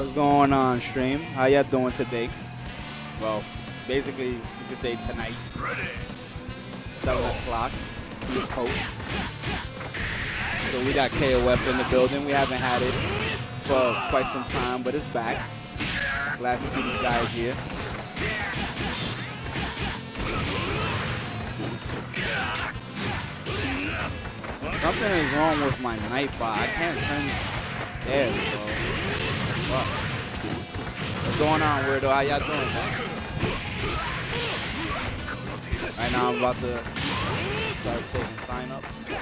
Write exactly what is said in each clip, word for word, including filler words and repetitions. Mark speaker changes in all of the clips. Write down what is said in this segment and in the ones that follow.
Speaker 1: What's going on, stream? How y'all doing today? Well, basically, you could say tonight. seven o'clock, East Coast. So we got K O F in the building. We haven't had it for quite some time, but it's back. Glad to see these guys here. Something is wrong with my night bar. I can't turn it. There we go. Fuck. What's going on, weirdo? How y'all doing, man? Right now I'm about to start taking sign-ups.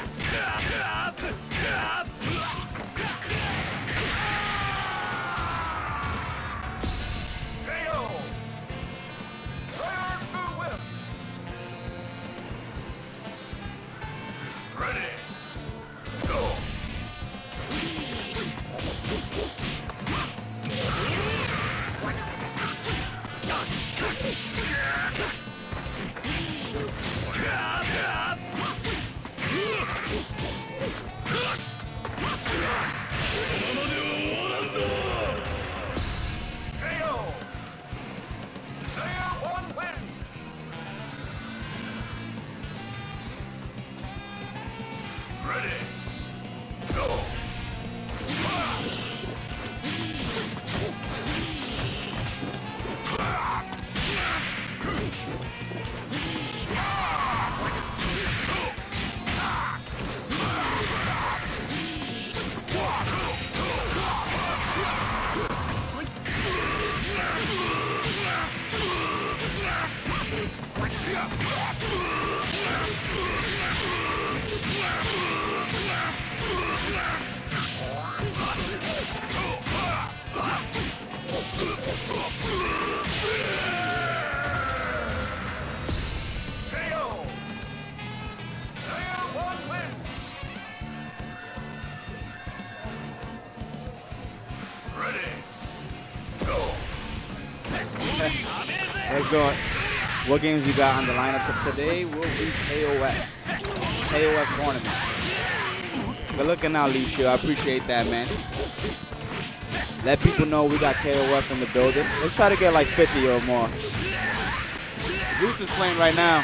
Speaker 1: Let's go. What games you got on the lineups of today will be K O F. K O F tournament. Good looking out, Leisha. I appreciate that, man. Let people know we got K O F in the building. Let's try to get like fifty or more. Zeus is playing right now.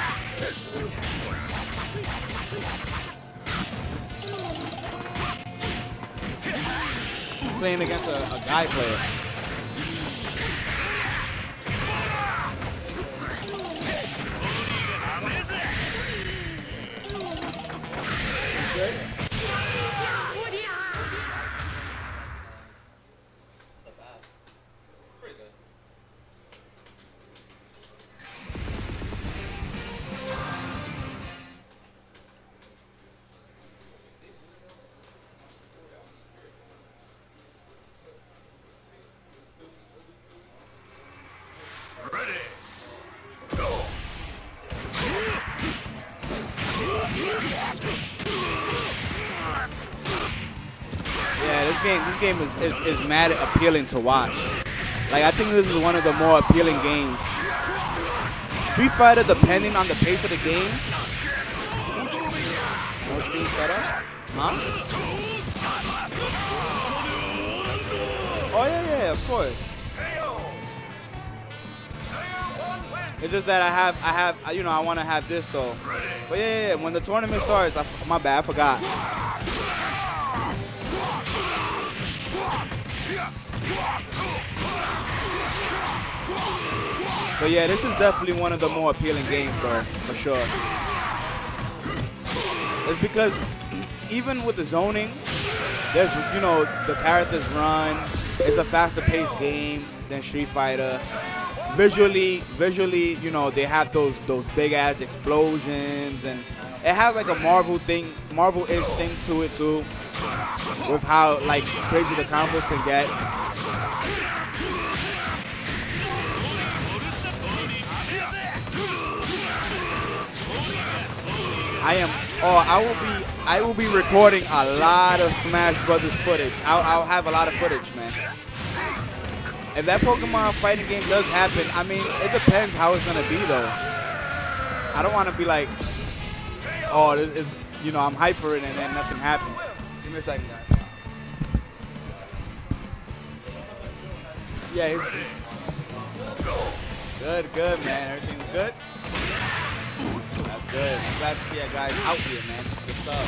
Speaker 1: Playing against a, a guy player. This game is, is, is mad appealing to watch. Like, I think this is one of the more appealing games. Street Fighter, depending on the pace of the game. No Street Fighter? Huh? Oh, yeah, yeah, of course. It's just that I have, I have, you know, I want to have this, though. But, yeah, yeah, yeah, when the tournament starts, I, my bad, I forgot. But yeah, this is definitely one of the more appealing games, though, for sure. It's because even with the zoning, there's, you know, the characters run. It's a faster paced game than Street Fighter. Visually, visually, you know, they have those those big ass explosions, and it has like a Marvel thing, Marvel-ish thing to it too, with how like crazy the combos can get. I am. Oh, I will be. I will be recording a lot of Smash Brothers footage. I'll, I'll have a lot of footage, man. If that Pokemon fighting game does happen, I mean, it depends how it's gonna be, though. I don't want to be like, oh, it's, you know, I'm hyped for it and then nothing happened. Give me a second, guys. Yeah, he's good, good, man. Everything's good. That's good. I'm glad to see that guy's out here, man. Good stuff.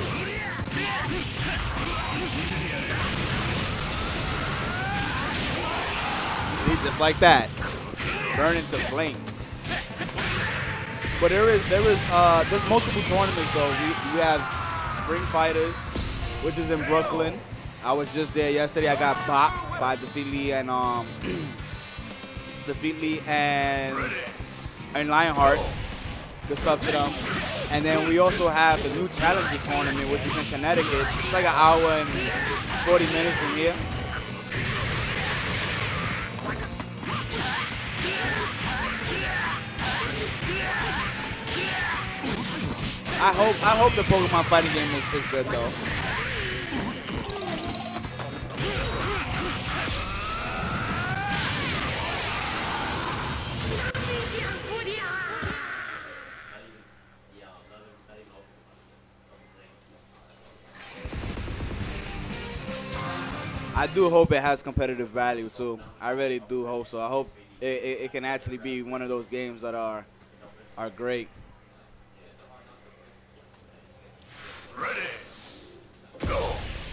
Speaker 1: See, just like that, burn into flames. But there is, there is, uh, there's multiple tournaments though. We we have Spring Fighters, which is in Brooklyn. I was just there yesterday. I got bopped by Defeat Lee and um, Defeat Lee and and Lionheart. Good stuff to them. And then we also have the new Challengers tournament, which is in Connecticut. It's like an hour and forty minutes from here. I hope I hope the Pokemon fighting game is, is good though. I do hope it has competitive value too. I really do hope so. I hope it, it, it can actually be one of those games that are are great.
Speaker 2: Ready, go.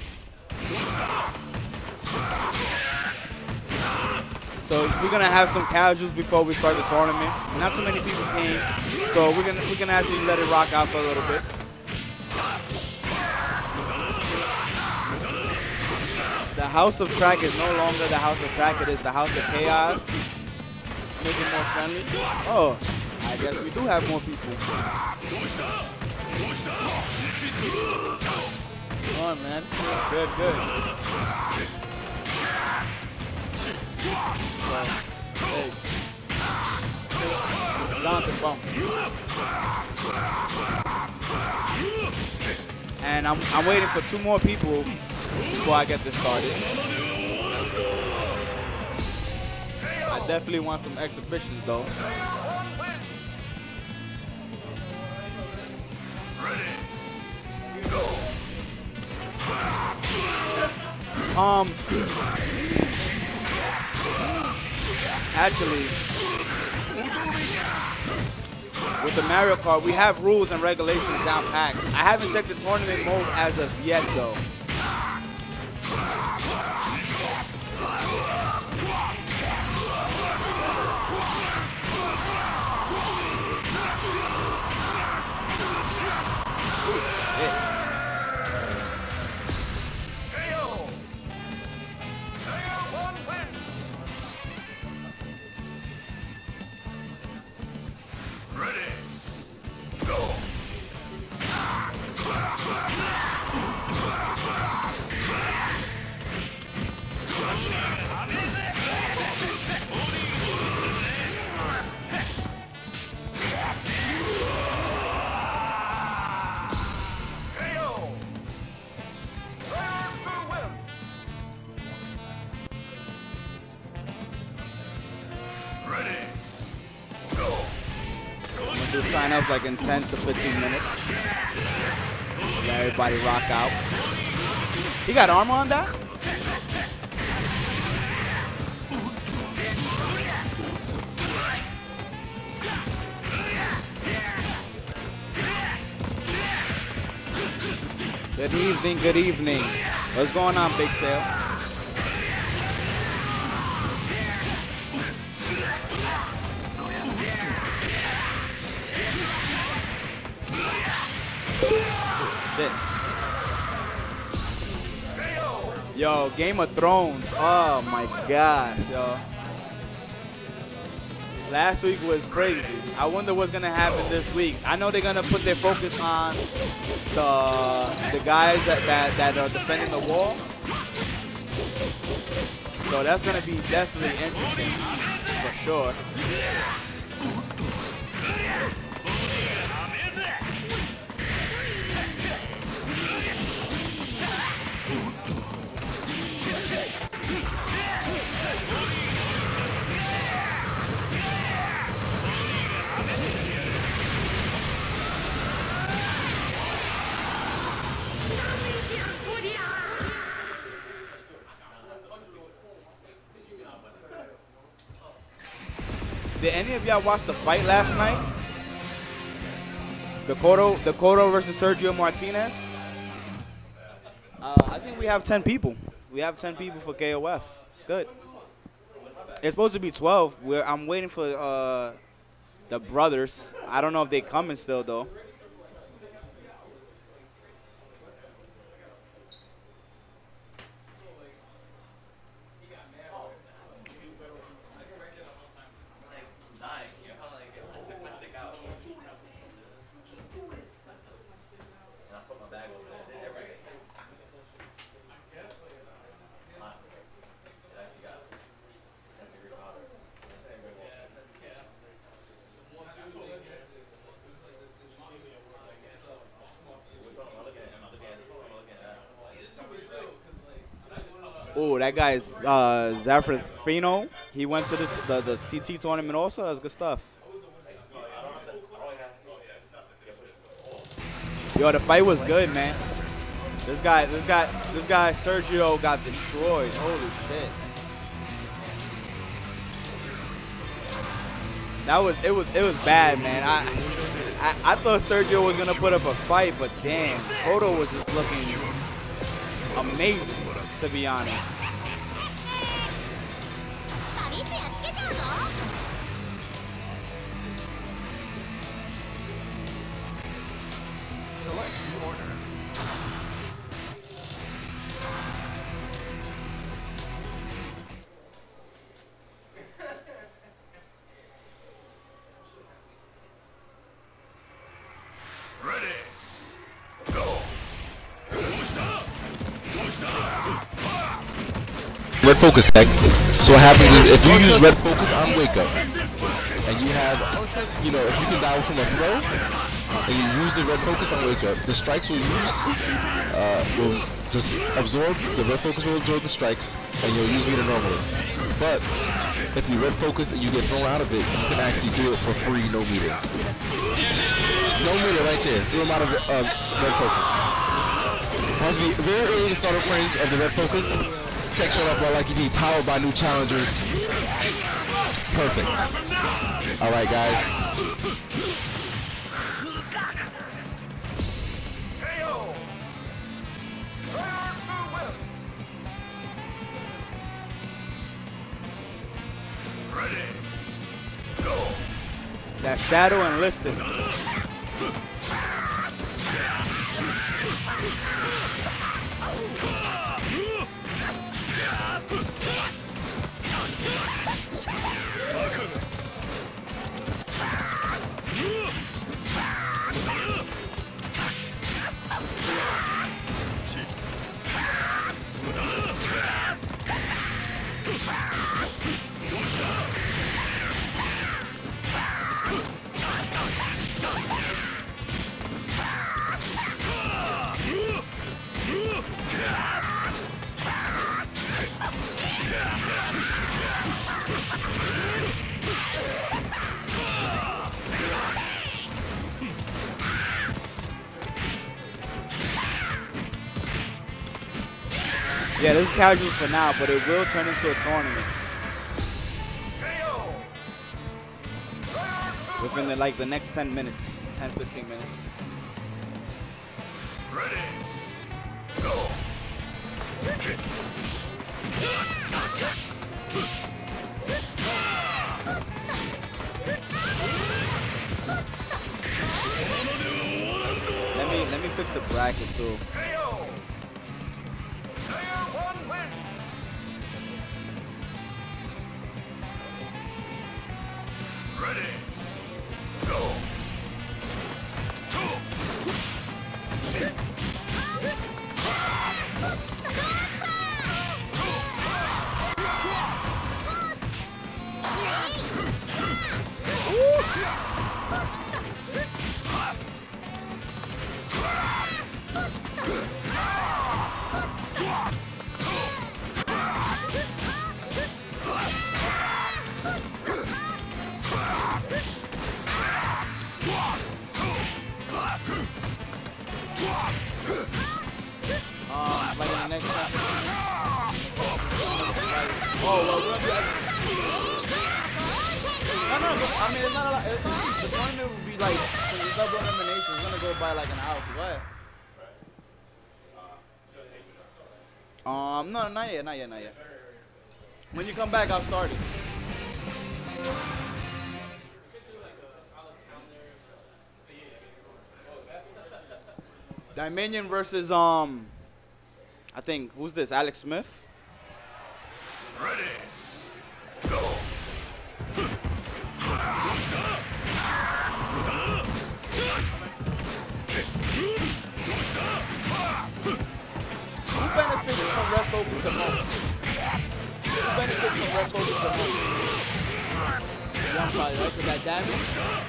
Speaker 1: So we're gonna have some casuals before we start the tournament. Not too many people came, so we're gonna we can actually let it rock out for a little bit. The House of Crack is no longer the House of Crack, it is the House of Chaos. Make it more friendly. Oh, I guess we do have more people. Come on, man. Good, good. So, hey. Jonathan bump. And I'm, I'm waiting for two more people before I get this started. I definitely want some exhibitions though. Um, actually, with the Mario Kart, we have rules and regulations down packed. I haven't checked the tournament mode as of yet though. Sign up like in ten to fifteen minutes. Let everybody rock out. He got armor on that? Good evening, good evening. What's going on, Big Sale? Shit. Yo, Game of Thrones. Oh my gosh, yo. Last week was crazy. I wonder what's gonna happen this week. I know they're gonna put their focus on the the guys that that, that are defending the wall. So that's gonna be definitely interesting for sure. did any of y'all watch the fight last night? The Cotto, the Cotto versus Sergio Martinez. Uh, I think we have ten people. We have ten people for K O F. It's good. It's supposed to be twelve. We're, I'm waiting for uh, the brothers. I don't know if they coming still though. Oh, that guy's uh, Zafrino. He went to this, the the C T tournament also. That's good stuff. Yo, the fight was good, man. This guy, this guy, this guy Sergio got destroyed. Holy shit. That was it was it was bad, man. I I, I thought Sergio was gonna put up a fight, but damn, Cotto was just looking amazing, to be honest.
Speaker 2: Select new order. Ready. Go.
Speaker 3: Red focus tech. So what happens is if you use red focus on wake up, and you have, you know, if you can die from a throw, and you use the red focus on wake up, the strikes will use, uh, will just absorb, the red focus will absorb the strikes, and you'll use meter normally. But if you red focus and you get thrown out of it, you can actually do it for free, no meter. No meter right there. Do a lot of uh, red focus. It has to be very early to start frames of the red focus. Tech showing up while like you need, powered by new challengers. Perfect. Alright guys.
Speaker 2: Ready. Go.
Speaker 1: That shadow enlisted. Yeah, this is casuals for now, but it will turn into a tournament within the, like the next ten minutes, ten, fifteen minutes.
Speaker 2: Ready. Go.
Speaker 1: Let me let me fix the bracket too.
Speaker 2: Ready. Go. Two. Shit.
Speaker 1: Um, like in the next time. Oh, well, we'll be... No, no, go I mean, it's not a lot. It's not, the tournament would be like, since it's double elimination, it's gonna go by like an hour. So go ahead. Um, no, not yet, not yet, not yet. When you come back, I'll start it. Dominion versus um, I think who's this? Alex Smith.
Speaker 2: Ready. Go.
Speaker 1: Who benefits from ref focus the most? Who benefits from ref focus the most? Young probably, right? Because that damage?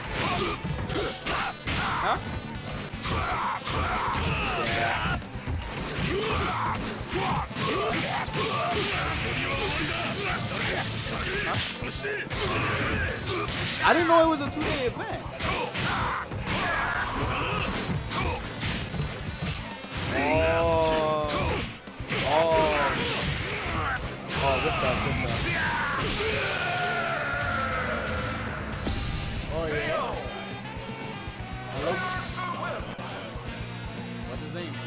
Speaker 1: Huh? Yeah. Huh? I didn't know it was a two-day event. Oh. Oh. Oh, good stuff, good stuff. Oh, yeah. Hello? What's his name?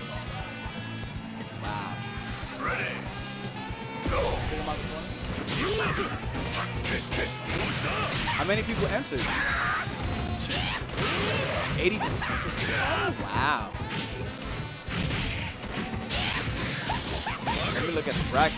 Speaker 1: Wow.
Speaker 2: Ready. Go.
Speaker 1: Check him out the corner. How many people entered? eighty. Oh, wow. Let me look at the bracket.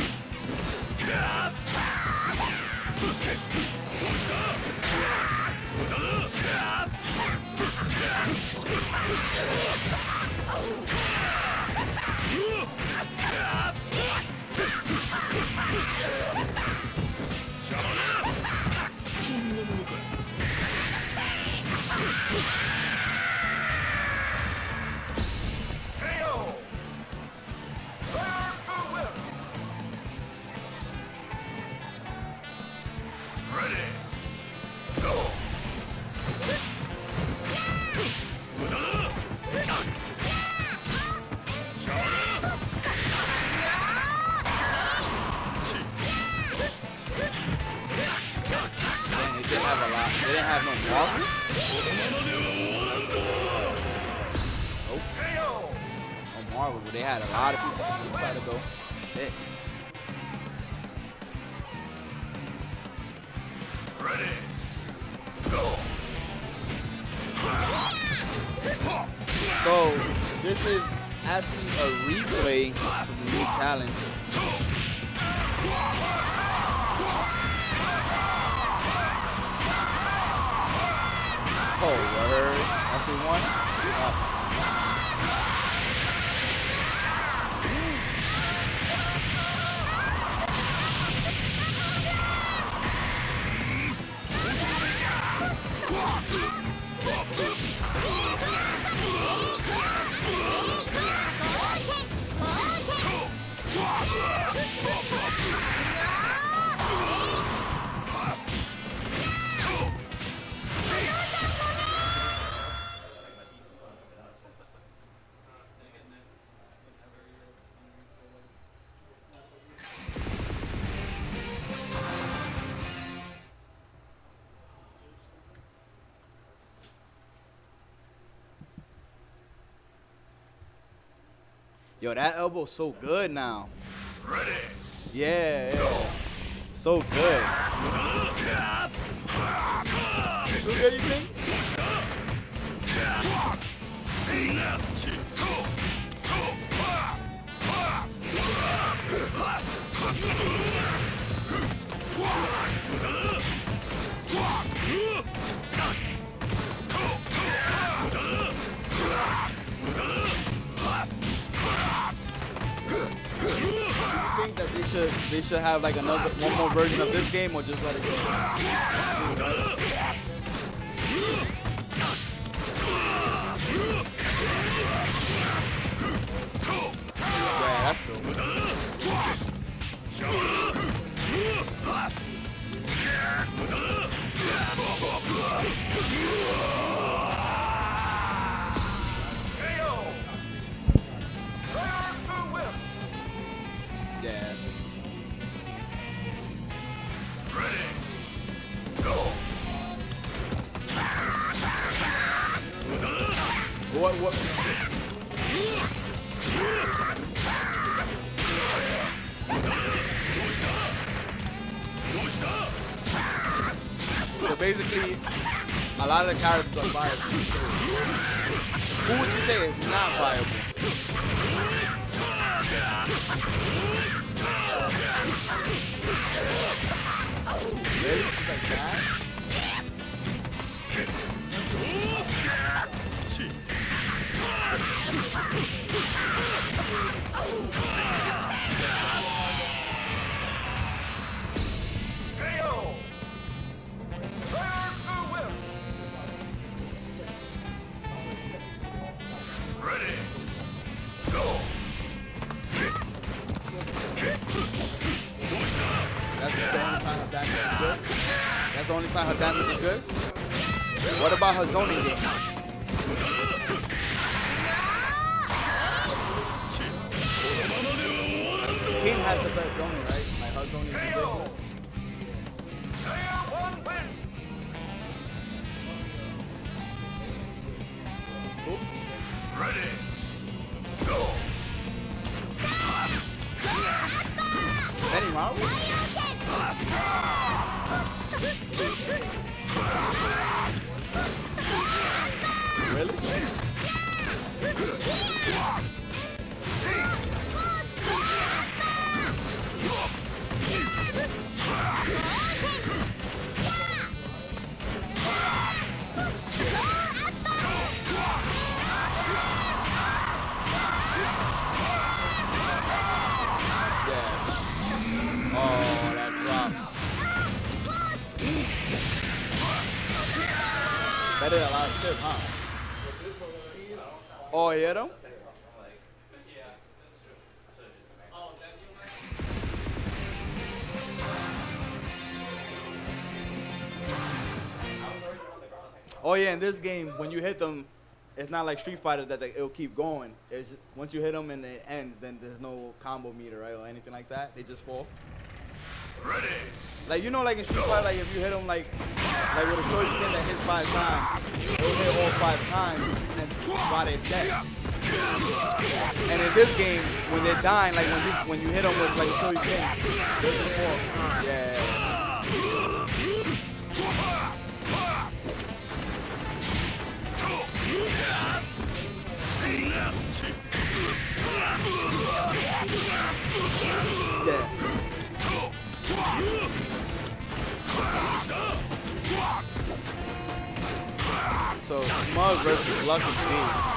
Speaker 1: They had a lot of people who tried to go. Shit.
Speaker 2: Ready. Go.
Speaker 1: So this is actually a replay from the new challenge. Oh, word. That's the one. Oh. Yo, that elbow's so good now.
Speaker 2: Ready.
Speaker 1: Yeah, yeah. So good. Too good, you think? Think that they should they should have like another one more version of this game, or just let it go? Yeah, that's true. Yeah.
Speaker 2: Ready. Go.
Speaker 1: what what? So basically, a lot of the characters are viable. Who would you say is not viable? Really? She's like that? That's the only time her damage is good? What about her zoning game? King has the best zoning, right? Like her zoning is ridiculous. Cool.
Speaker 2: Ready. Go.
Speaker 1: Any Maru? Really? Oh, that drop. That did a lot of shit, huh? Oh, he hit him? Oh yeah, in this game, when you hit them, it's not like Street Fighter that they, it'll keep going. It's just, once you hit them and it ends, then there's no combo meter, right, or anything like that. They just fall.
Speaker 2: Ready.
Speaker 1: Like, you know, like in Street Fighter, like if you hit them like, like with a Shoryuken that hits five times, it'll hit all five times and while they're dead. And in this game, when they're dying, like when you when you hit them with like a Shoryuken, they just fall. Yeah. Yeah. So Smug versus Lucky B.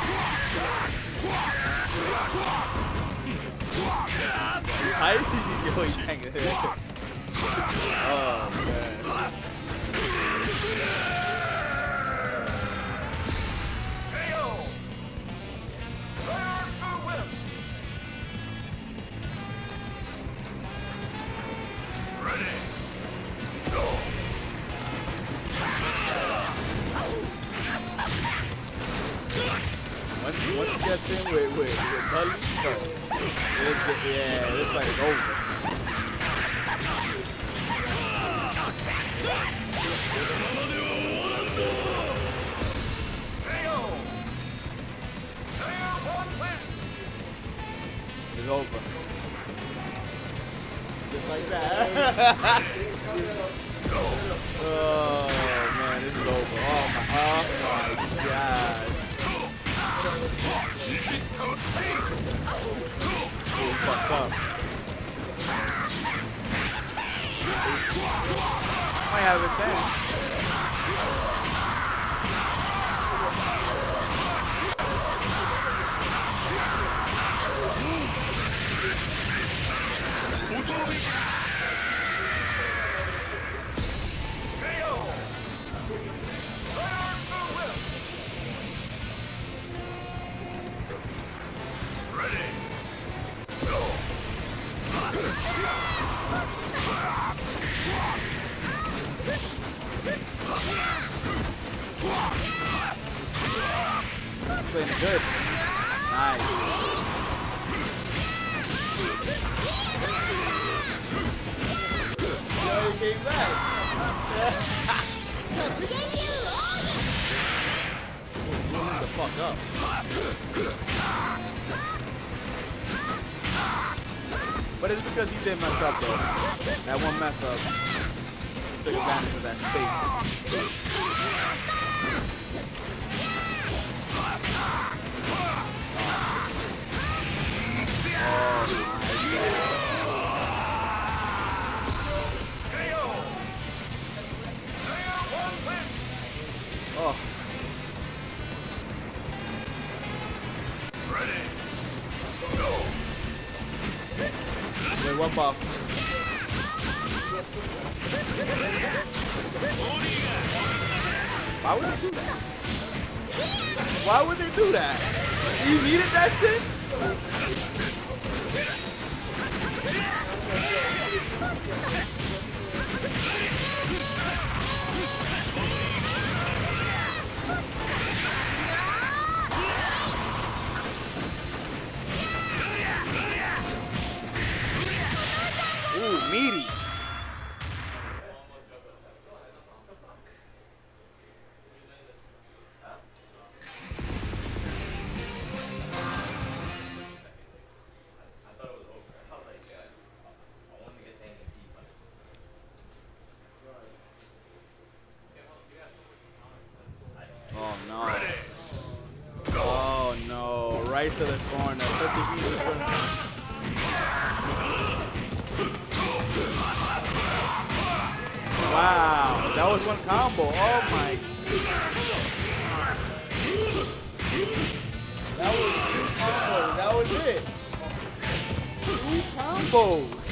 Speaker 1: Tight? Yo, he can't get hit. Oh man. Once, once he gets in with, with, with Tully, let's get, yeah, this fight is over. It's over. Just like that. Oh man, this is over. Oh my, oh my God. Oh, fucked up. Might have a chance. Playing good. Nice. Yo, he came back. fuck up. But it's because he did mess up though. That one mess up. He took advantage of that space. Oh.
Speaker 2: Ready. Go.
Speaker 1: Wait, what buff? Why would they do that? Why would they do that? You needed that shit? Ooh, meaty. Oh no. Oh no. Right to the corner. Such a easy corner. Wow. That was one combo. Oh my. That was two combos. That was it. Two combos.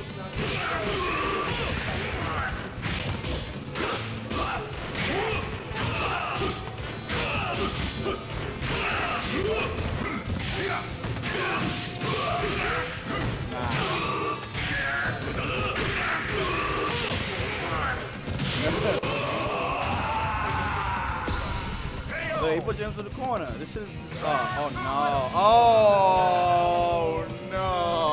Speaker 1: Look, he put you into the corner. This shit is. This, oh, oh no. Oh no.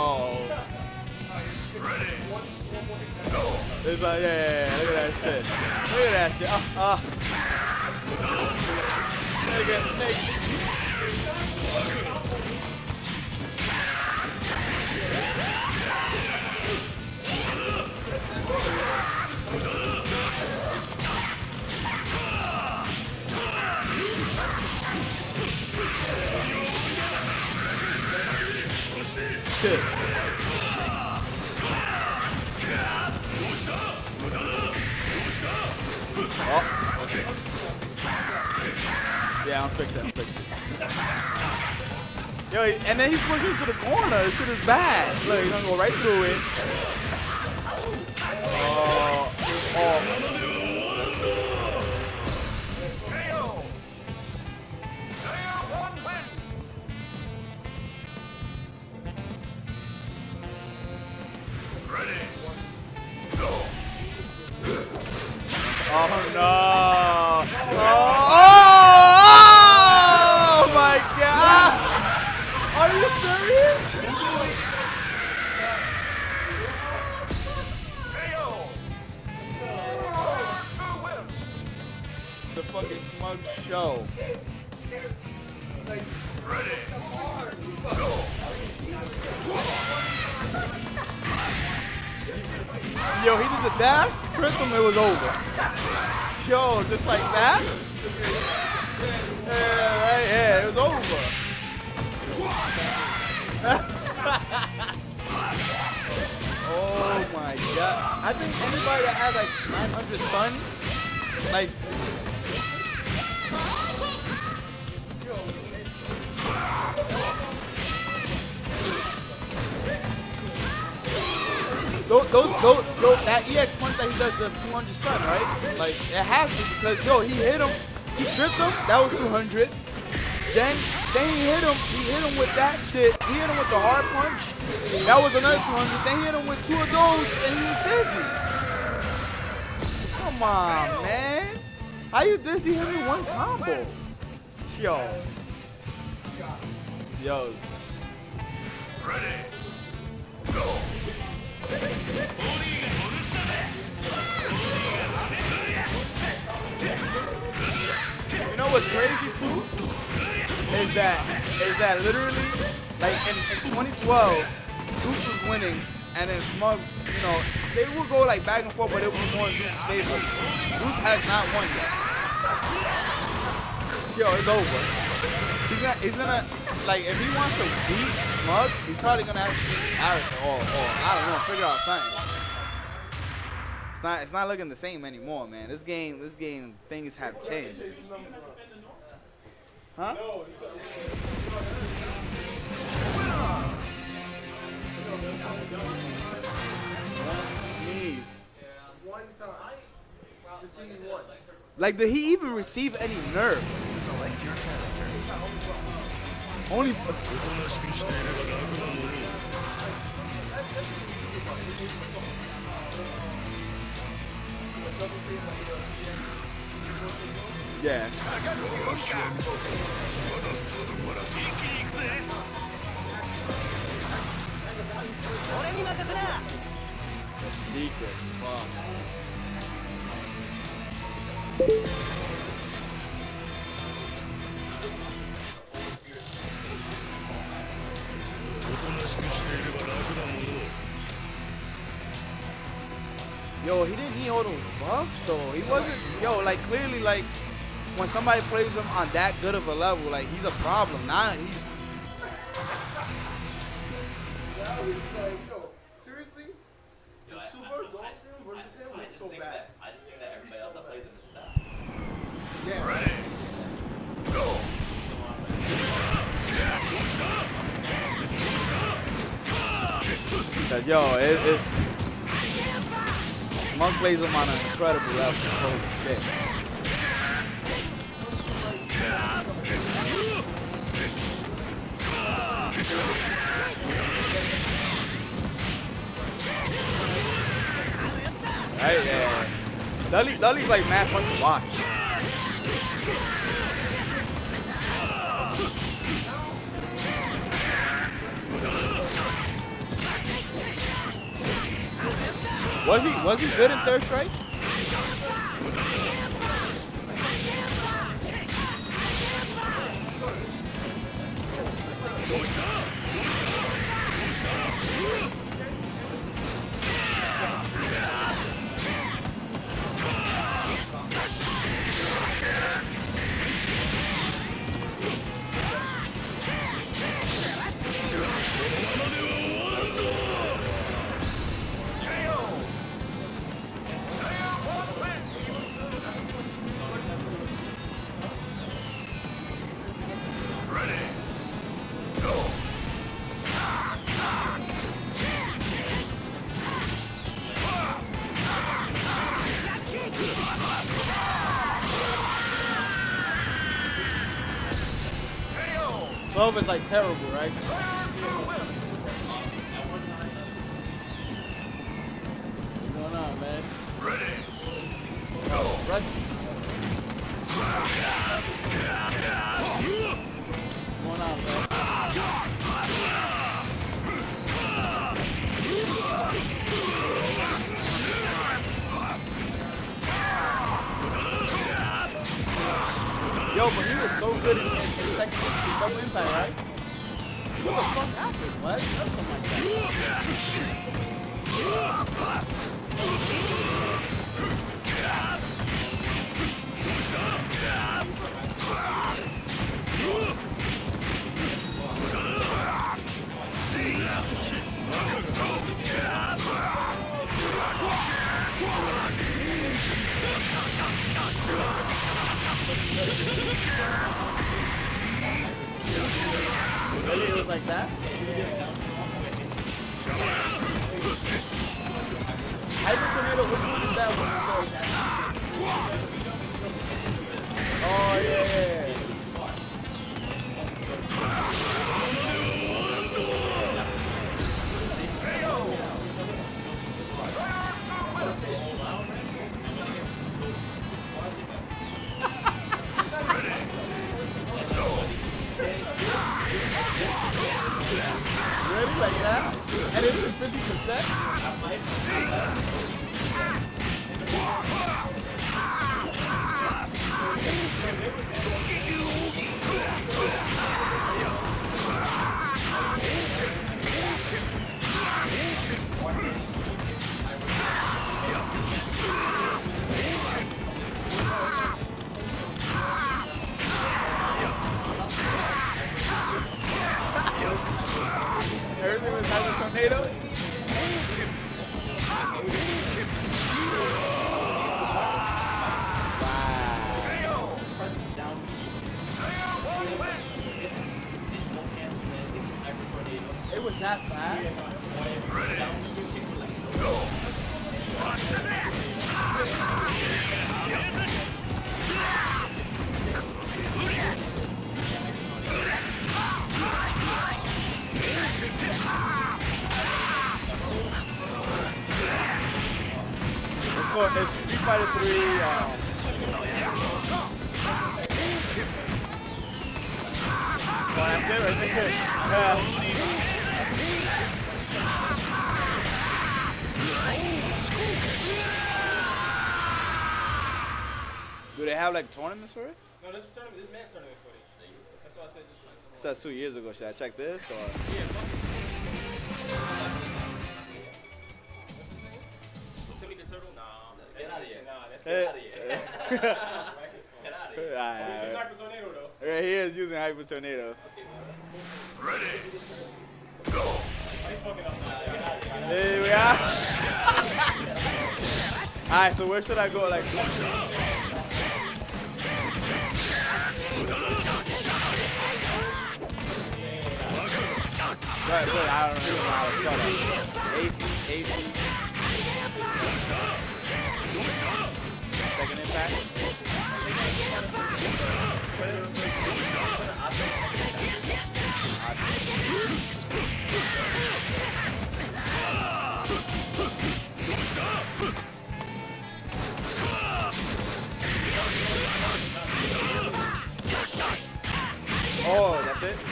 Speaker 1: It's like, yeah, yeah, yeah, look at that shit. Look at that shit. Uh, uh. Nigga, nigga. Shit. Oh. Yeah, I'm fixing it, I'm fixing it. Yo, and then he's pushing into the corner. This shit is bad. Look, he's gonna go right through it. Oh, oh. Oh no! Oh, oh my God! Are you serious? The fucking smug show.
Speaker 2: Ready. Go.
Speaker 1: Yo, he did the dash, tripped him, it was over. Yo, just like that? Yeah, right, yeah, it was over. Oh my God. I think anybody that has like nine hundred stun, like, Those, those, those, those, that E X punch that he does does two hundred stun, right? Like, it has to because, yo, he hit him, he tripped him, that was two hundred. Then, then he hit him, he hit him with that shit. He hit him with the hard punch, that was another two hundred. Then he hit him with two of those, and he was dizzy. Come on, man. How you dizzy him in one combo? Yo. Yo.
Speaker 2: Ready. Go.
Speaker 1: You know what's crazy too? is that is that literally, like in, in twenty twelve, Zeus was winning, and then Smug, you know, they would go like back and forth, but it was more in Zeus' favor. Zeus has not won yet. Yo, it's over. He's gonna, he's gonna, like, if he wants to beat Smug, he's probably gonna have to beat character or, or I don't know, figure out something. It's not, it's not looking the same anymore, man. This game, this game, things have changed. Huh? Me.
Speaker 4: One time. Just give me one.
Speaker 1: Like, did he even receive any nerfs?
Speaker 5: Select your character.
Speaker 1: Only. Yeah. The secret. Fuck. Yo, he didn't need all those buffs though. He wasn't, yo, like clearly like when somebody plays him on that good of a level, like he's a problem. Now he's
Speaker 4: Now it's like, yo, seriously? In Super, Dawson versus him was so bad.
Speaker 6: I just think that everybody else that plays him is just ass.
Speaker 1: yeah.
Speaker 2: Ready. Go.
Speaker 1: Cause yo, it, it's Monk plays him on an incredible level. Holy shit. Right, yeah. Dudley, Dudley's like mad fun to watch. Was he was he good in Third Strike? twelve is like terrible, right? What's going on, man?
Speaker 2: Ready.
Speaker 1: Go. What's going on, man? Yo, but he was so good in, in, in second in double impact, right? What the fuck happened? What? Something like Really? It was like that? Hyper Tornado, which one is that one? Oh, yeah, yeah, yeah. Ready like that? And it's at fifty percent? called it's Street Fighter three. Um, oh, that's it right there. Yeah. Do they have like tournaments for it?
Speaker 2: No, this is tournament. This man tournament footage. That's why I said just check the
Speaker 1: So that's two years ago. Should I check this or?
Speaker 2: Yeah, fuck it. Timmy the Turtle? Nah.
Speaker 6: Get out of here.
Speaker 2: Nah, that's
Speaker 1: Hey.
Speaker 2: get out of here.
Speaker 6: Get out of here.
Speaker 1: Alright,
Speaker 2: He's
Speaker 1: alright.
Speaker 2: Sniper Tornado though.
Speaker 1: Right, he is using Hyper Tornado.
Speaker 2: He's fucking up now. Get out of here.
Speaker 1: Here we are. Alright, so where should I go? Like, right, but I don't really know how to spell that. A C, A C. Second impact. Oh, that's it?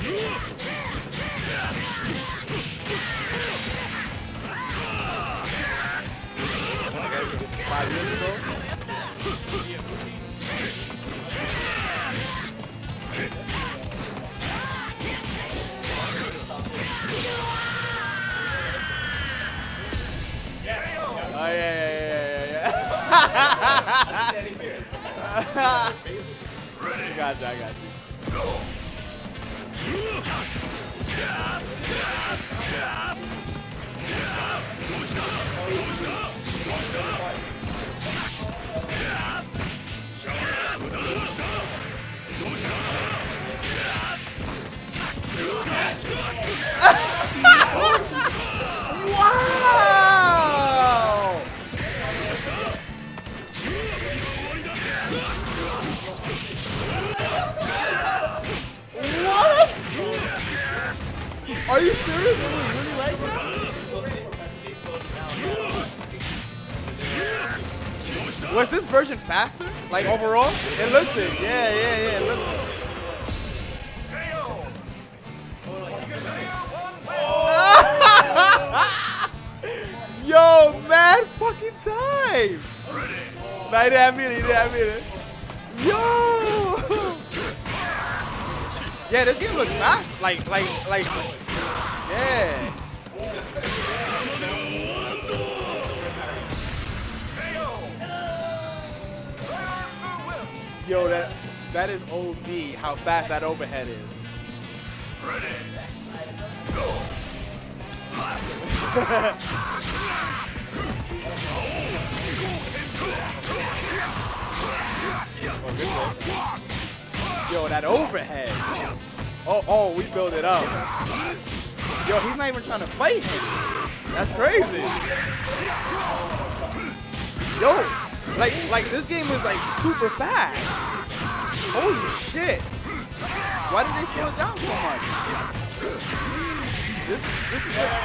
Speaker 1: Five years ago? Oh, yeah, yeah, yeah, yeah, yeah. I got you, I got you. Wow! What? Are you serious? It was really like that? Was this version faster? Like overall? It looks it. Yeah, yeah, yeah. It looks it. Yo, mad fucking time. Nah, he didn't mean it. He didn't mean it. Yo. Yeah, this game looks fast. Like, like, like. Yeah. Yo, that that is O D. How fast that overhead is. Ready. Go. Yo, that overhead. Oh, oh, we build it up. Yo, he's not even trying to fight him. That's crazy. Yo, like, like this game is like super fast. Holy shit. Why did they slow it down so much? This, this is like...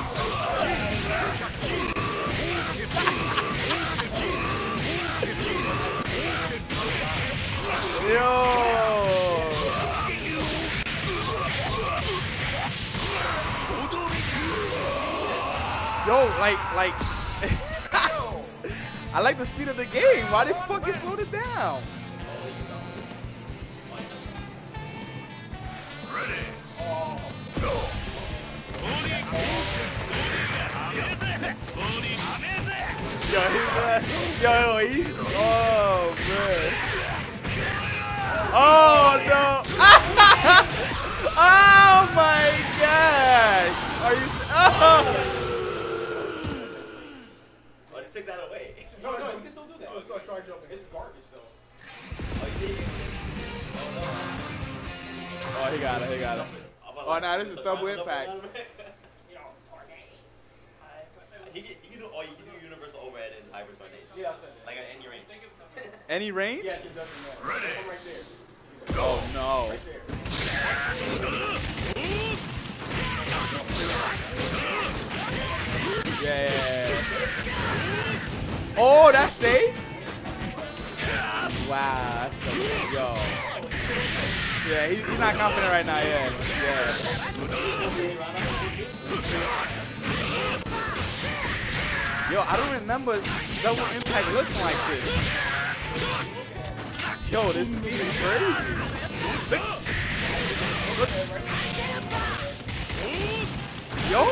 Speaker 1: Yo! Yo, like, like... I like the speed of the game. Why they fucking slowed it down? Ready. Go. Yo, he's uh, yo, he's, oh man. Oh no. Oh my gosh. Are you, oh.
Speaker 6: Oh, they took that away.
Speaker 2: No, no, you can still do that. Oh, it's still charge jumping. This is garbage though.
Speaker 6: Oh, you did?
Speaker 1: Oh, he got it, he got it. Oh, nah, this is double impact.
Speaker 6: He can, he can do, oh, you can do universal overhead and hyper tornado.
Speaker 2: Yeah, I said that.
Speaker 6: Like at any range.
Speaker 1: Any range?
Speaker 2: Yes, it doesn't matter. Ready. Right there.
Speaker 1: Oh no.
Speaker 2: Right there.
Speaker 1: Yeah. Oh, that's safe? Wow, that's the yo. Yeah, he, he's not confident right now, yeah. Yeah. Yo, I don't remember double impact looking like this. Yo, this speed is crazy. Look. Yo.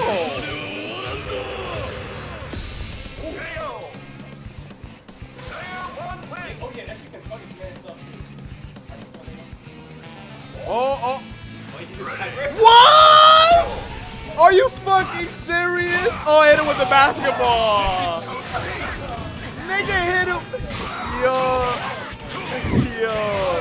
Speaker 1: Oh, oh. What? Are you fucking serious? Oh, hit him with the basketball. Nigga hit him. Yo. Yo.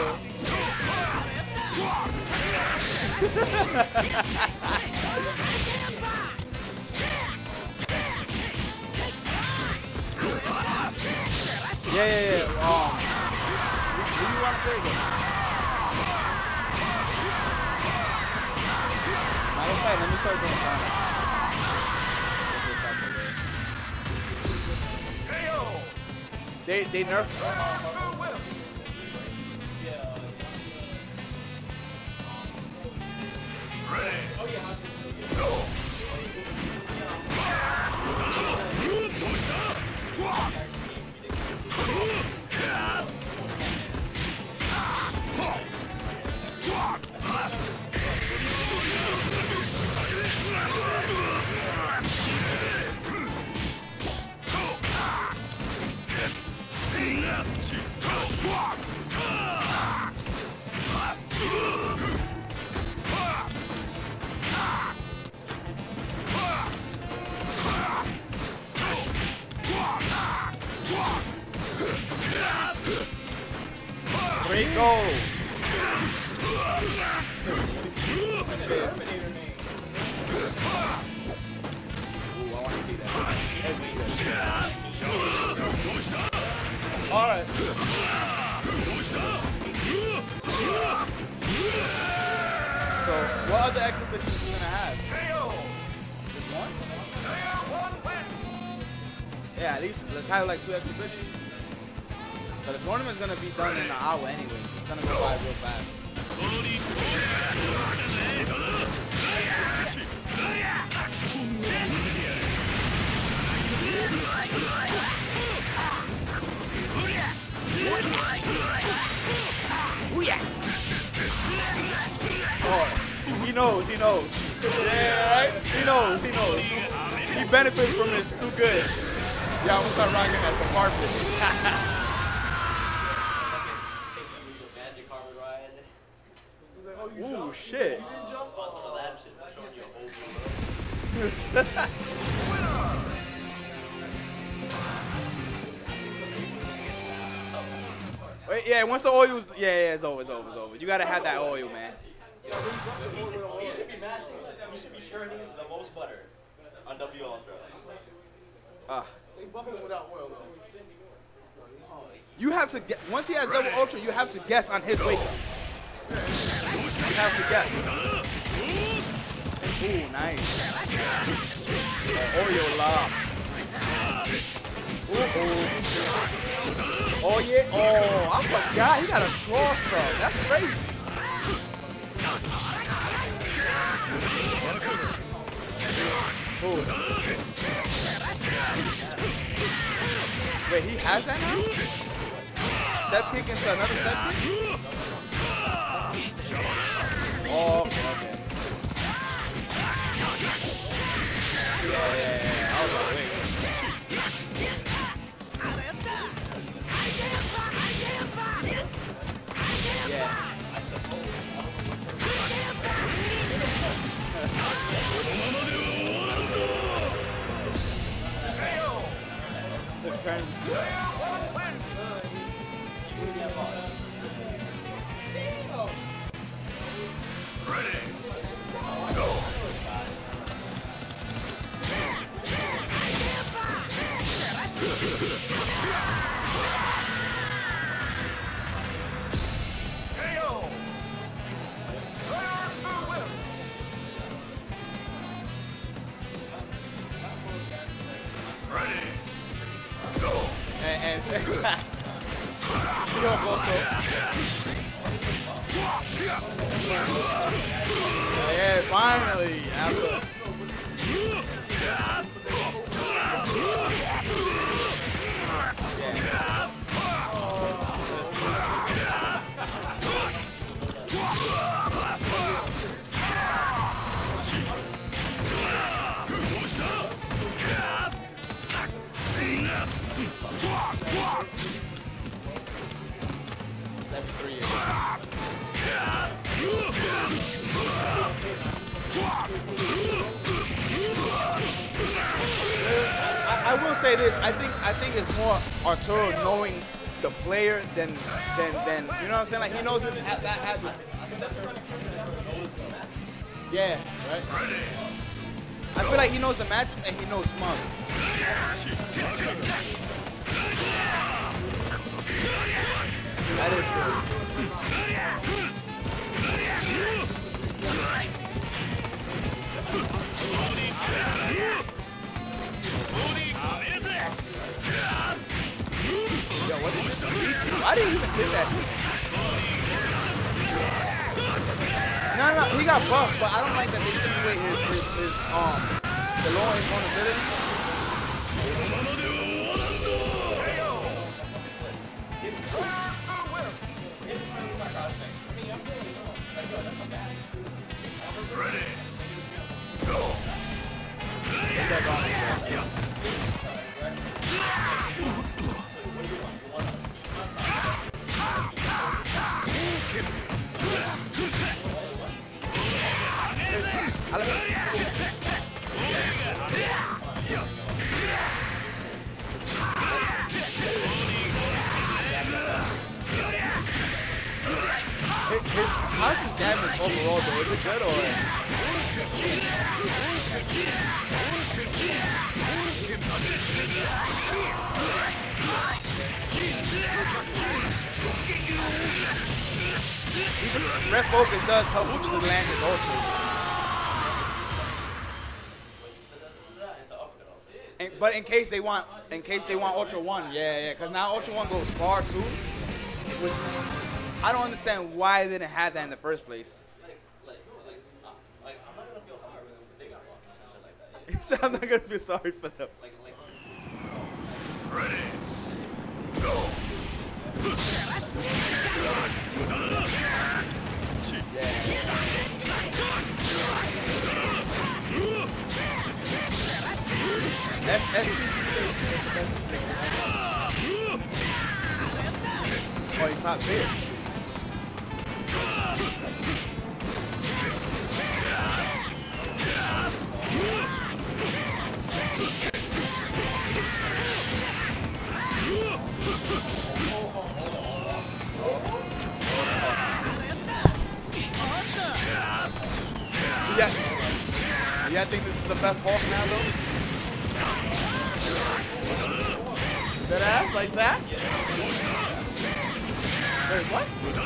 Speaker 1: Yeah, yeah, yeah. Oh. Who do you want to play with? Matter of fact, let me start doing Sonic. They they nerfed. Great goal. Ooh, I want to see that. All right. So, what other exhibitions are we gonna have? Just one? Yeah, at least let's have like two exhibitions. But the tournament's gonna be done in an hour anyway. It's gonna go by real fast. Oh, he knows, he knows. Yeah, right? He knows, he knows. He benefits from it too good. Yeah, I'm gonna start rocking at the carpet. Ooh, shit.
Speaker 6: You didn't jump on some of that shit. I'm showing you a whole
Speaker 1: Wait, yeah, once the oil's, yeah, yeah, it's over, it's over, it's over. You gotta have that oil, man.
Speaker 6: He should, he should be mashing. He should be churning the most butter on W Ultra.
Speaker 1: Uh,
Speaker 4: They buffing him without oil, though.
Speaker 1: you have to get, once he has double ultra, you have to guess on his wake up. You have to guess. Ooh, nice. Oh, Oreo lob. Ooh, ooh. Oh, yeah. Oh, I forgot. He got a cross up. That's crazy. Ooh. Wait, he has that now? Step kick into another step kick? Oh, okay. Yeah, yeah, yeah. I was like, wait. Yeah. I suppose. Took turns.
Speaker 7: Ready. Go. Ready. Go.
Speaker 1: hands. Seahawk also. Yeah, finally. After. Seven-three. I, I will say this. I think I think it's more Arturo knowing the player than than than you know what I'm saying. Like he knows his ha that habit. Yeah, right. I feel like he knows the matchup and he knows Smug. That is true. Yo, what did he do? Why did he even hit that? No, no, he got buffed, but I don't like that they took away his, his, his um, the lower his vulnerability.
Speaker 7: Ready. Go.
Speaker 1: Get that on it, bro. I like His, his, how's his damage overall though? Is it good or? Even Red Focus does help him to land his ultras. And, but in case they want, in case they want Ultra One, yeah, yeah, because now Ultra One goes far too, which I don't understand why they didn't have that in the first place. He said, "I'm not gonna feel sorry for them."
Speaker 7: Ready. Go.
Speaker 1: S S C. Oh, he's top tier. Yeah. Yeah, I think this is the best Hulk now, though. That ass like that? Wait, what?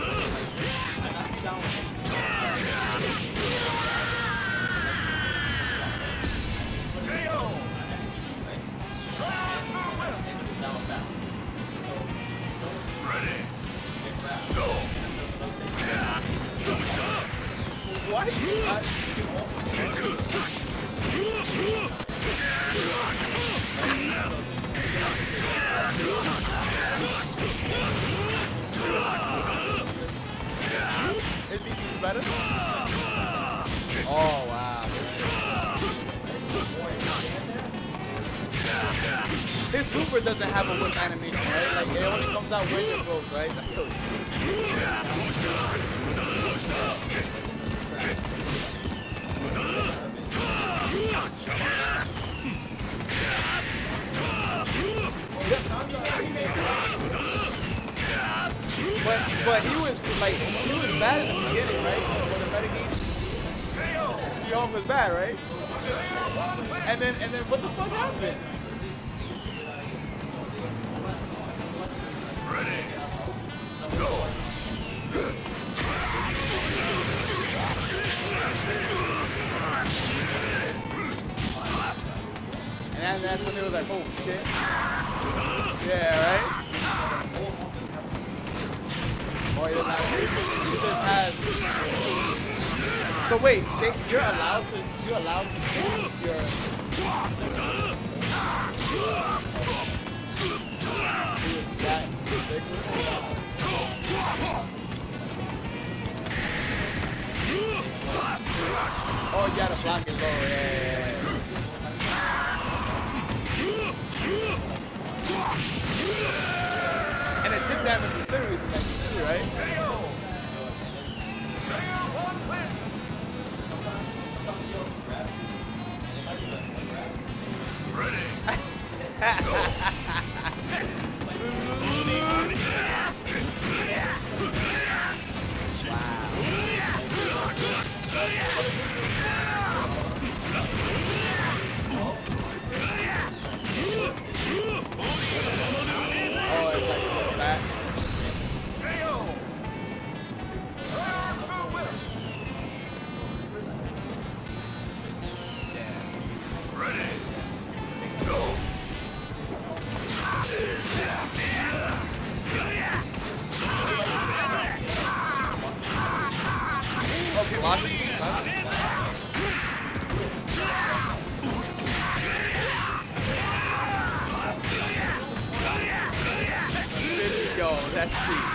Speaker 7: Ready. Go.
Speaker 1: What? I His D P is better? Oh, wow. His super doesn't have a whip animation, right? Like, it only comes out when it blows, right? That's so cheap. But but he was like he was bad at the beginning, right? For the metagame. Seahawk was bad, right? And then and then what the fuck happened?
Speaker 7: Ready. Go.
Speaker 1: And then that's when they was like, Oh shit. Yeah, right? Oh, he doesn't have he just has. So wait, they, you're allowed to you're allowed to choose your that oh, you gotta block it low, yeah, yeah, yeah. And the chip damage is serious in that game too, right?
Speaker 7: Ready.
Speaker 1: Oh, it's like it's back.
Speaker 7: Ready. Go.
Speaker 1: Oh, velocity. Yo, that's cheap.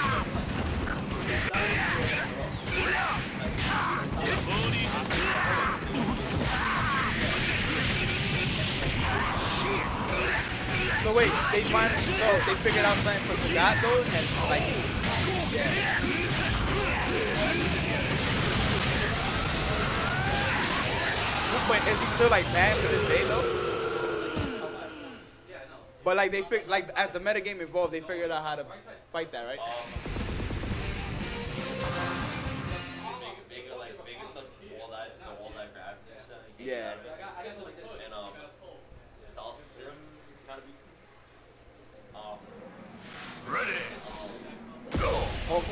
Speaker 1: So wait, they find so they figured out something for Sagat though, and like, yeah. But is he still like banned to this day though? But like they fig like as the metagame evolved, they figured out how to fight that, right?
Speaker 6: Bigger, like bigger stuff, wall that, the wall that grab.
Speaker 1: Yeah.
Speaker 6: And um, Dalsim kind of beats him. Um,
Speaker 7: Ready. Go.
Speaker 1: Oh.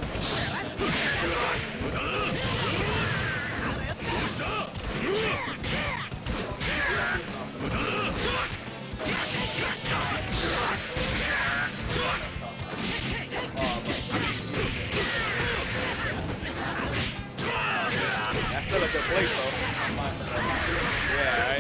Speaker 1: That's still a good place though. Yeah, right?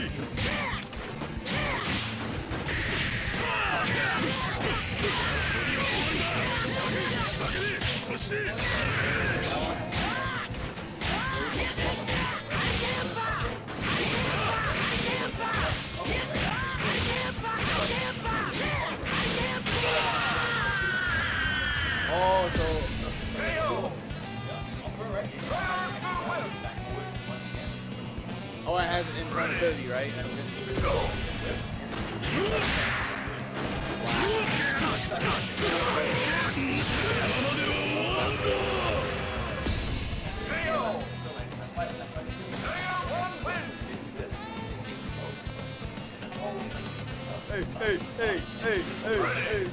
Speaker 1: Oh, so oh, it has an invulnerability, right? And hey, hey, hey, hey, hey, hey.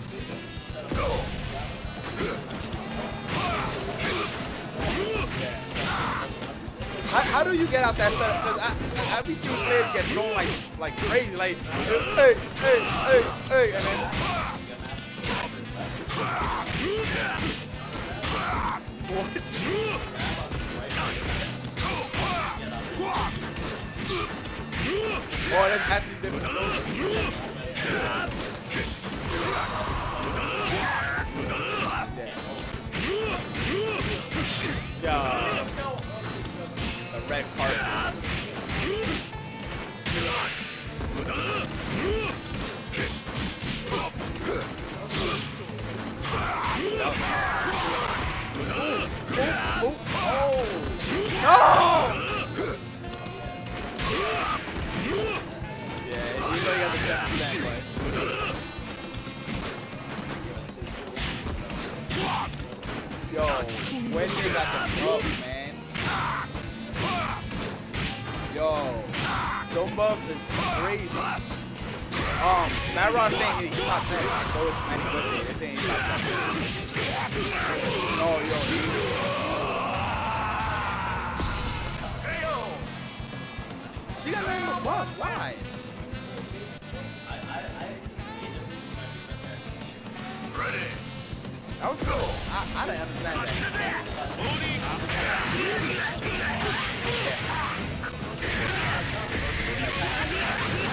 Speaker 1: How, how do you get out that setup? Because I, I be seeing players get thrown like like crazy, like hey, hey, hey, hey, and then what? Oh, that's actually different. Yeah. The red carpet. Oh, oh, oh, no! Yeah, you know you got the ten percent, but. Yo, when they got the buffs, man. Yo, those buffs is crazy. Um, Matt Ross saying he's top ten, so is Manny Whitley. They're saying he's top ten. No, yo, he. She got nothing but buffs. Why?
Speaker 6: I
Speaker 8: That was good. I, I didn't understand that.
Speaker 7: Ready. Go.